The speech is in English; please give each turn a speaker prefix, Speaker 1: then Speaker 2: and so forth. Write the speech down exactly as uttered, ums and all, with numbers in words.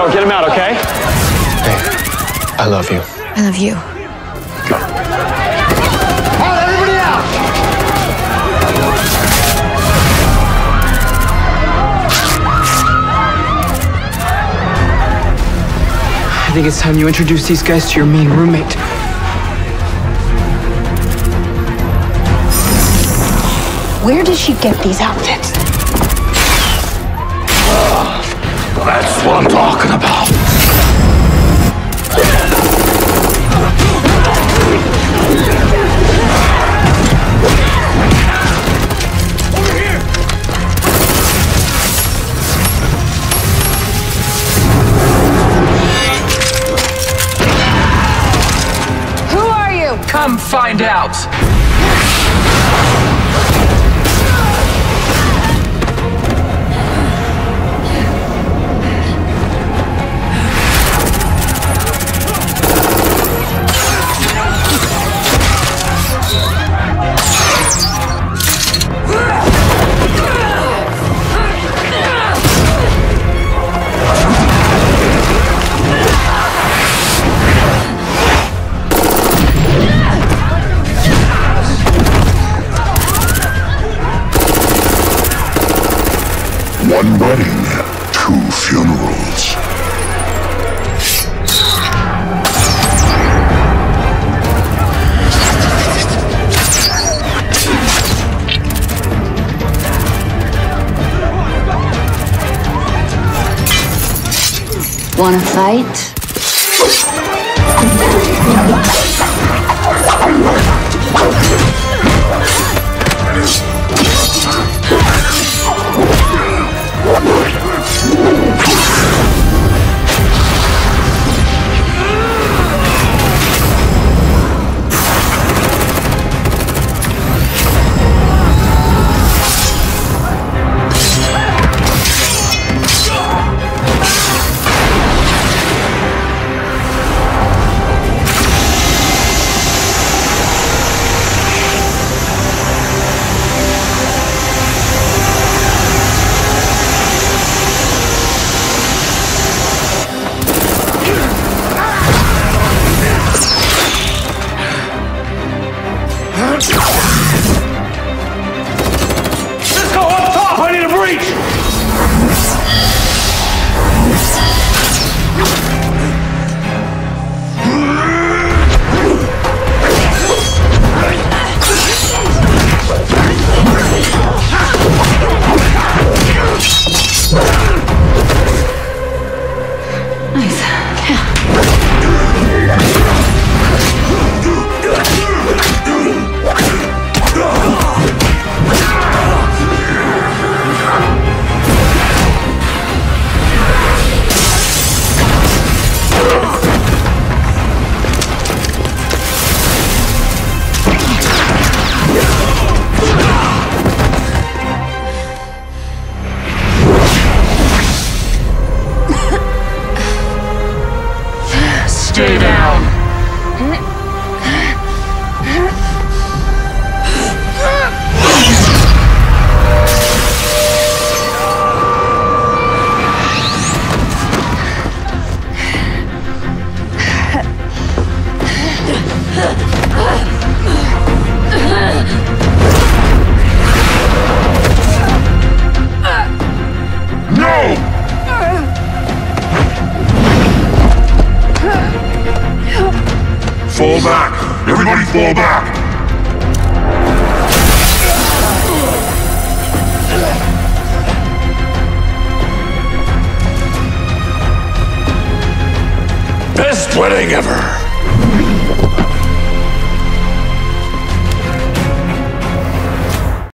Speaker 1: Go, get him out, okay?
Speaker 2: Hey, I love you.
Speaker 3: I love you.
Speaker 1: All right, everybody out!
Speaker 4: I think it's time you introduce these guys to your main roommate.
Speaker 3: Where did she get these outfits?
Speaker 1: That's what I'm talking about. Over here!
Speaker 3: Who are you?
Speaker 4: Come find out!
Speaker 5: One wedding, two funerals.
Speaker 3: Wanna fight?
Speaker 1: Cisco, up top! I need a breach!
Speaker 3: Nice.
Speaker 4: Stay down!
Speaker 5: Fall back! Everybody fall back!
Speaker 1: Best wedding ever!